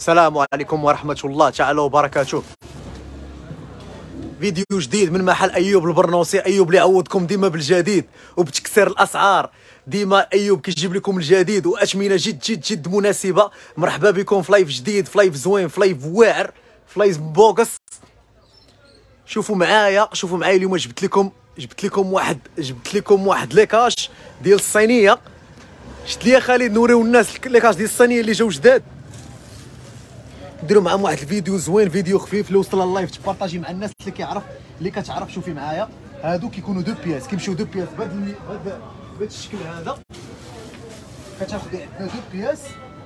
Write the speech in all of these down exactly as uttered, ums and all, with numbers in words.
السلام عليكم ورحمة الله تعالى وبركاته. فيديو جديد من محل أيوب البرنوسي. أيوب اللي يعوضكم ديما بالجديد وبتكسير الأسعار. ديما أيوب كيجيب لكم الجديد وأثمنة جد جد جد مناسبة. مرحبا بكم في لايف جديد، في لايف زوين، في لايف واعر، في لايف بوكس. شوفوا معايا شوفوا معايا اليوم جبت لكم جبت لكم واحد جبت لكم واحد ليكاش ديال الصينية. شفت لي خالد نوريو الناس ليكاش ديال الصينية اللي جاو جداد. نديروا معاهم واحد الفيديو زوين، فيديو خفيف اللي وصل اللايف تبارطاجي مع الناس اللي كيعرف اللي كتعرف. شوفي معايا هادو كيكونوا دو بياس، كيمشيو دو بياس بهذا المي... بهذا بهذا الشكل هذا. كتاخدي عندنا دو بياس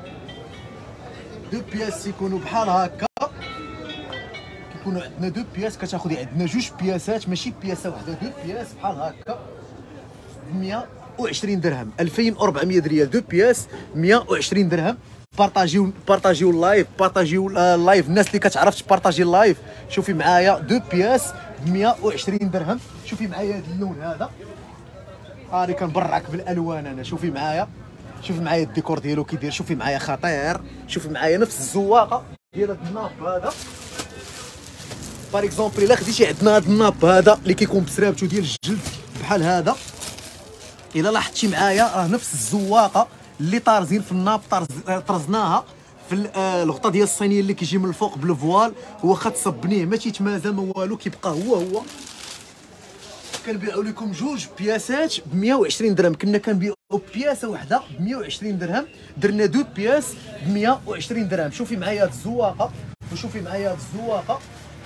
دو بياس يكونوا بحال هكا. كيكونوا عندنا دو بياس كتاخدي عندنا جوج بياسات ماشي بياسه واحده، دو بياس بحال هكا مية وعشرين درهم، ألفين وأربعمية ريال. دو بياس مية وعشرين درهم. بارطاجيو بارطاجيو اللايف بارطاجيو اللايف الناس اللي كتعرف تبارطاجي اللايف. شوفي معايا دو بياس ب مية وعشرين درهم. شوفي معايا هذا اللون هذا، راني كنبرعك بالالوان انا. شوفي معايا شوفي معايا الديكور ديالو كي داير. شوفي معايا خطير. شوفي معايا نفس الزواقه ديال هذا الناب هذا. باغ اكزومبل الا خديتي عندنا هذا الناب هذا اللي كيكون بسرابتو ديال الجلد بحال هذا، الا لاحظتي معايا راه نفس الزواقه اللي طارزين في الناب طرز طرزناها في الغطا ديال الصينيه اللي كيجي من الفوق بالفوال. واخا تصبنيه ما تيتمازى ما والو، كيبقى هو هو. كنبيعوا لكم جوج بياسات ب مية وعشرين درهم. كنا كنبيعوا بياسه واحده ب مية وعشرين درهم، درنا دو بياس ب مية وعشرين درهم. شوفي معايا هاد الزواقه وشوفي معايا هاد الزواقه.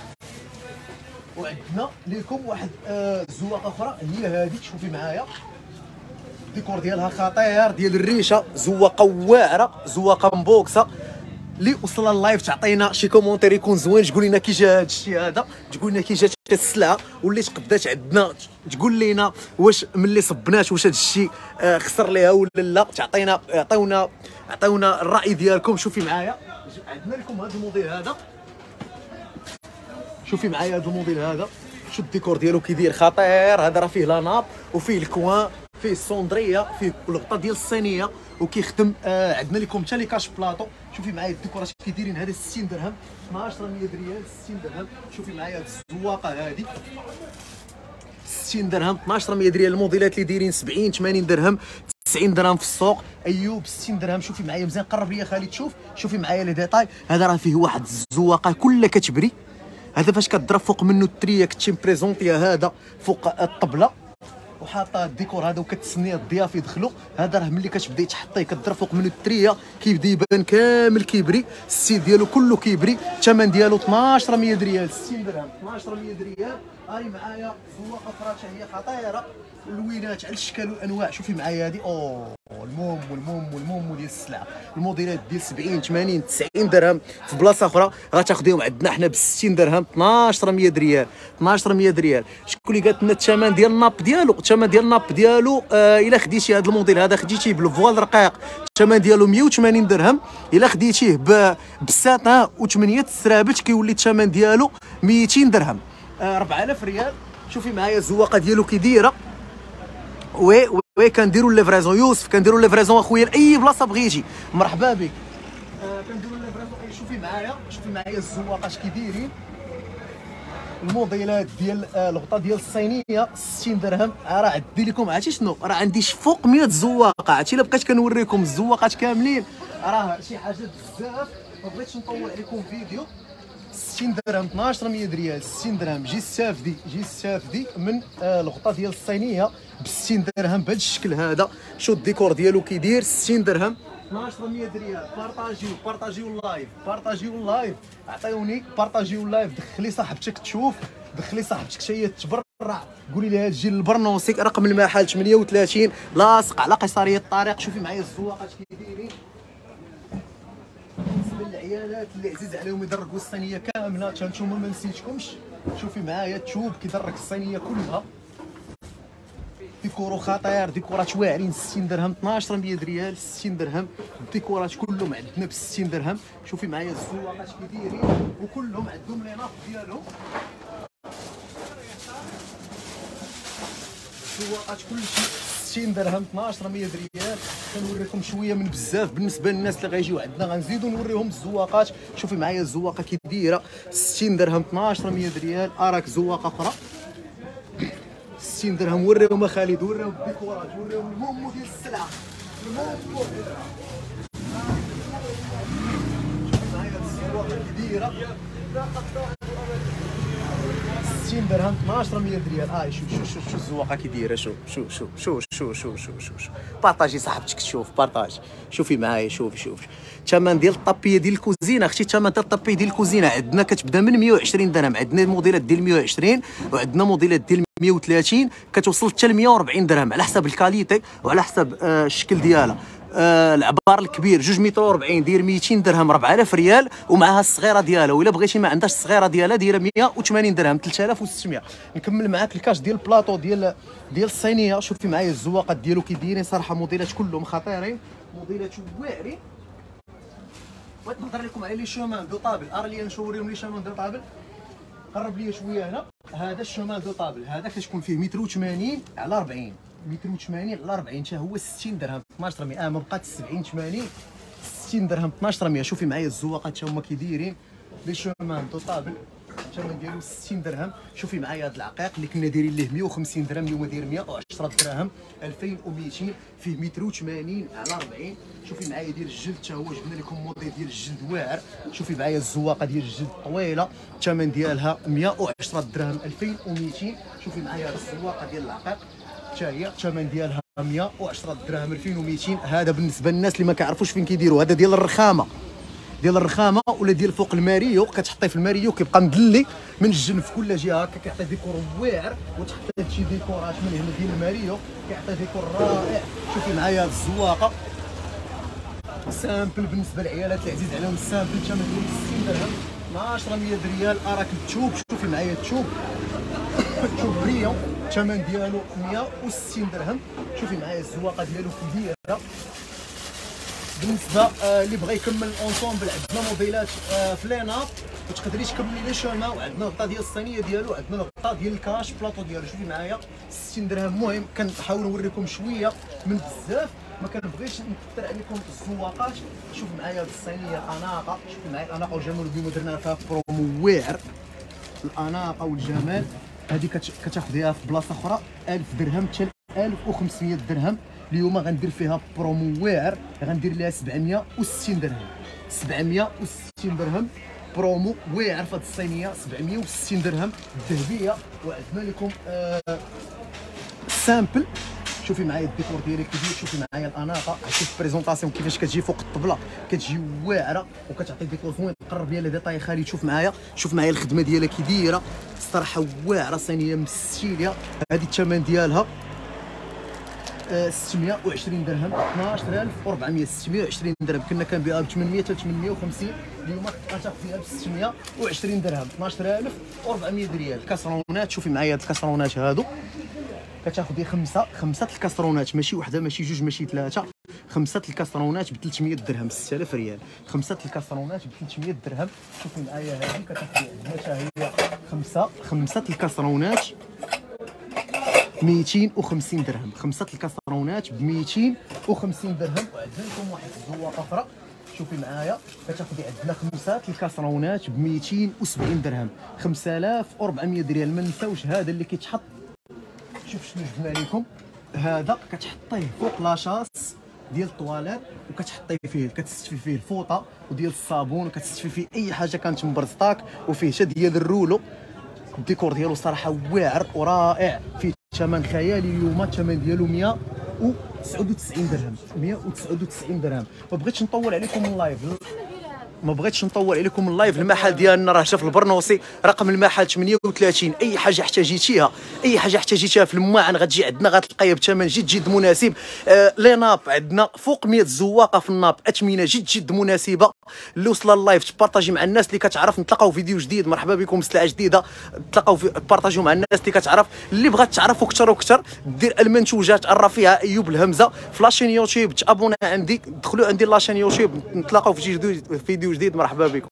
وعندنا لكم واحد آه زواقه اخرى هي هذيك. شوفي معايا الديكور ديالها خطير ديال الريشه، زواقه واعره، زواقه مبوكسه. اللي وصل اللايف تعطينا شي كومونتير يكون زوين، تقول لنا كي جا هذا الشيء هذا، تقول لنا كي جات السلعه واللي تقدات عندنا، تقول لنا واش ملي صبنات واش هذا الشيء خسر ليها ولا لا. تعطينا عطيونا عطيونا الراي ديالكم. شوفي معايا عندنا لكم هذا الموديل هذا. شوفي معايا هذا الموديل هذا، شو الديكور ديالو كي داير خطير. هذا راه فيه لاناب وفيه الكوان، فيه الصوندريه، فيه الغطا ديال الصينيه وكيخدم. آه عندنا لكم حتى لي كاش بلاطو. شوفي معايا الديكورات كي دايرين. هذا ستين درهم، اثناش مية ريال، ستين درهم. شوفي معايا هاد الزواقه هذه ستين درهم، اثناش مية ريال. الموديلات اللي دايرين سبعين ثمانين درهم، تسعين درهم في السوق. ايوب ستين درهم. شوفي معايا مزيان، قرب ليا خالد تشوف. شوفي معايا لي ديتاي. هذا راه فيه واحد الزواقه كلها كتبري. هذا فاش كضرب فوق منه التريه كتشي بريزونطيا هذا فوق الطبله وحاطه الديكور هذا وكتسني الضياف يدخلوا. هذا راه ملي كتبداي تحطيه كضرب فوق منه التريه كيبدا يبان كامل كيبري. السيت ديالو كله كيبري. الثمن ديالو اثناش مية ريال، ستين درهم، اثناش مية ريال. هاني معايا زواقه اخرى حتى هي خطيره، اللوينات على الاشكال والانواع. شوفي معايا هذه، اوه الموم والموم والموم ديال السلعه. الموديلات ديال سبعين ثمانين تسعين درهم. في بلاصه اخرى غتاخذيهم عندنا حنا ب ستين درهم، اثناش مية ريال، اثناش مية ريال. شكون اللي قالت لنا الثمن ديال الناب ديالو؟ الثمن ديال الناب ديالو آه الا خديتي هذا الموديل هذا خديتيه بالفوال رقيق الثمن ديالو مية وثمانين درهم. الا خديتيه بالساتان وثمانيه السرابت كيولي الثمن ديالو ميتين درهم، آه أربعة آلاف ريال. شوفي معايا الزواقه ديالو كي دايره. وي وي كنديروا ليفريزون. يوسف كنديروا ليفريزون اخويا لاي بلاصه بغيتي، مرحبا بك. آه كنديروا ليفريزون. شوفي معايا شوفي معايا الزواقه اش كي دايرين. الموديلات ديال آه الغطا ديال الصينيه ستين درهم. راه عندي لكم عرفتي شنو، راه عندي فوق مية زواقه. عرفتي الا بقيت كنوريكم الزواقات كاملين راه شي حاجه بزاف. ما بغيتش نطول عليكم فيديو. ستين درهم، اثناش مية ريال، ستين درهم. جي السافدي جي السافدي من آه الغطا ديال الصينيه ب ستين درهم بهذا الشكل هذا. شو الديكور ديالو كي داير، ستين درهم، اثناش مية ريال. بارطاجيو بارطاجيو اللايف بارطاجيو اللايف. عطيوني بارطاجيو اللايف. دخلي صاحبتك تشوف، دخلي صاحبتك حتى هي تبرع. قولي لها تجي للبرنوسي. رقم المحل ثمانية وثلاثين لاصق على قيصريه الطريق. شوفي معايا الزواقات كي دايرين. بالنسبه للعيالات اللي عزيز عليهم يدركوا الصينيه كامله، حتى نتوما ما نسيتكمش. شوفي معايا التوب كيدرك الصينيه كلها. ديكورو خطير، ديكورات واعرين. ستين درهم، اثناش مية ريال، ستين درهم. الديكورات كلهم عندنا ب ستين درهم. شوفي معايا الزواقات كي دايرين وكلهم عندهم لي ناف ديالهم. الزواقات كلشي ستين درهم، اثناش مية ريال. كنوريكم شويه من بزاف بالنسبه للناس اللي غيجيو عندنا. غنزيدو نوريهم الزواقات. شوفي معايا الزواقه كي دايره ستين درهم اثناش مية ريال. اراك زواقه اخرى ستين درهم. وريهم خالد، وريهم الديكورات، وريهم المومو ديال السلعه. المومو شوفي معايا الزواقه كي دايره ستين درهم اثناش مية ريال. اه شوف شوف شوف شوف الزواقه كي دايره. شوف شوف شوف شوف شوف شوف شوف شوف شوف بارطاجي صاحبتك تشوف بارطاج. شوفي معايا شوفي شوفي الثمن ديال الطابيه ديال الكوزينه اختي. الثمن ديال الطابيه ديال الكوزينه عندنا كتبدا من مية وعشرين درهم. عندنا موديلات ديال مية وعشرين وعندنا موديلات ديال مية وثلاثين كتوصل حتى ل مية وأربعين درهم على حسب الكاليتي وعلى حسب آه الشكل ديالها. آه العبار الكبير جوج متر وأربعين داير ميتين درهم أربعة آلاف ريال، ومعها الصغيره ديالها. وإلا بغيتي ما عندهاش الصغيره ديالها دايره مية وثمانين درهم ثلاثة آلاف وستمية. نكمل معاك الكاش ديال البلاطو ديال ديال الصينيه. شوفي معايا الزواقات ديالو كي دايرين صراحه. موديلات كلهم خطيرين، موديلات واعرين. بغيت نهضر لكم على لي شومان دو طابل. ارا لي نشوريهم لي شومان دو طابل. قرب لي شويه هنا. هذا الشومان دو طابل هذا كتكون فيه متر وثمانين على أربعين، متر وثمانين على أربعين حتى هو ستين درهم اثناش مية. اه ما بقات سبعين ثمانين ستين درهم اثناش مية. شوفي معايا الزواقات حتى هما كي دايرين لي شومان دو طابل. الثمن ديالو ستين درهم. شوفي معايا هذا العقيق اللي كنا دايرين ليه مية وخمسين درهم اليوم داير مية وعشرة دراهم ألفين وميتين. فيه متر وثمانين على أربعين. شوفي معايا ديال الجلد حتى هو جبنا لكم موديل ديال الجلد واعر. شوفي معايا الزواقه ديال الجلد طويله الثمن ديالها مية وعشرة دراهم ألفين وميتين. شوفي معايا الزواقه ديال العقيق حتى هي الثمن ديالها مية وعشرة دراهم ألفين وميتين. هذا بالنسبه للناس اللي ما كيعرفوش فين كيديروا. هذا ديال الرخامه، ديال الرخامه ولا ديال فوق الماريو. كتحطيه في الماريو كيبقى مدلي من الجنب في كل جهه هكا، كيعطي ديكور واعر. وتحط شي ديكورات من هنا ديال الماريو كيعطي ديكور رائع. شوفي معايا هاد الزواقه سامبل بالنسبه للعيالات اللي عزيز عليهم السامبل. الثمن ديالو ستين درهم اثناش مية ريال. اراك التوب. شوفي معايا التوب التوب بريون الثمن ديالو مية وستين درهم. شوفي معايا الزواقه ديالو كي دايره. بالنسبه آه اللي بغى يكمل اونسومبل عندنا موديلات آه في ليناب وتقدري تكملي لي شوما. وعندنا الغطاء ديال الصينيه ديالو، عندنا الغطاء ديال الكاش بلاطو ديالو. شوفي معايا ستين درهم. المهم كنحاول نوريكم شويه من بزاف، ما كنبغيش نكثر عليكم الزواقات. شوف معايا هاد الصينيه الاناقه. شوفي معايا الاناقه والجمال اليوم درنا فيها برومو واعر. الاناقه والجمال هذه كتاخذيها في بلاصه اخرى ألف درهم حتى ألف وخمسمية درهم. اليوم غندير فيها برومو واعر، غندير ليها سبعمية وستين درهم. سبعمية وستين درهم برومو واعر في هاد الصينيه. سبعمية وستين درهم الذهبيه. وعندنا لكم آه سامبل. شوفي معايا الديكور ديالك كيفاش. شوفي معايا الاناقه. عرفتي البريزونطاسيون كيفاش كتجي فوق الطبله، كتجي واعره وكتعطي ديكور زوين. قرب ليا ديطاي خالد. شوف معايا شوف معايا الخدمه ديالها كي دايره الصراحه واعره. صينيه مستيليه. هذه الثمن ديالها ستمية وعشرين درهم اثناش ألف وأربعمية. ستمية وعشرين درهم كنا كنبيعها ب ثمانمية حتى ثمانمية وخمسين. اليوم غتاخذ فيها ب ستمية وعشرين درهم اثناش ألف وأربعمية ريال. الكاسرونات شوفي معايا هاد الكاسرونات هادو كتاخذي خمسه خمسه الكاسرونات ماشي وحده ماشي جوج ماشي ثلاثه. خمسه الكاسرونات ب ثلاثمية درهم ستة آلاف ريال. خمسه الكاسرونات ب ثلاثمية درهم. شوفي معايا هذه كتاخذي عندنا حتى هي خمسه خمسه الكاسرونات ميتين وخمسين درهم. خمسه الكاسرونات ب ميتين وخمسين درهم. وعندنا لكم واحد الزواقه اخرى. شوفي معايا كتاخذي عندنا خمسه الكاسرونات ب ميتين وسبعين درهم خمسة آلاف وأربعمية ريال. ما نساوش هذا اللي كيتحط. شوف شنو جبنا لكم. هذا كتحطيه فوق لاشاس ديال الطواليت وكتحطيه فيه كتستفي فيه الفوطه وديال الصابون وكتستفي فيه اي حاجه كانت مبرزطاك. وفيه حتى ديال الرولو. الديكور ديالو صراحه واعر ورائع. فيه ثمن خيالي. اليوم الثمن ديالو مية وتسعة وتسعين درهم مية وتسعة وتسعين درهم. ما بغيتش نطول عليكم اللايف ما بغيتش نطول عليكم اللايف. المحل ديالنا راه في البرنوسي. رقم المحل ثمانية وثلاثين. اي حاجه احتاجيتيها اي حاجه احتاجيتيها في الماعن غتجي عندنا غتلقايها بثمن جد جد مناسب. آه لي ناب عندنا فوق مية زواقه في الناب. اثمنه جد جد مناسبه. اللي وصل اللايف تبارطاجي مع الناس اللي كتعرف. نتلاقاو فيديو جديد. مرحبا بكم بسلعه جديده. تلاقاو بارطاجيو مع الناس اللي كتعرف. اللي بغات تعرفوا اكثر واكثر دير المنتوجات عرفيها ايوب الهمزه في لاشين يوتيوب. تابونا عندي دخلوا عندي لاشين يوتيوب. نتلاقاو في فيديو جديد. مرحبا بكم.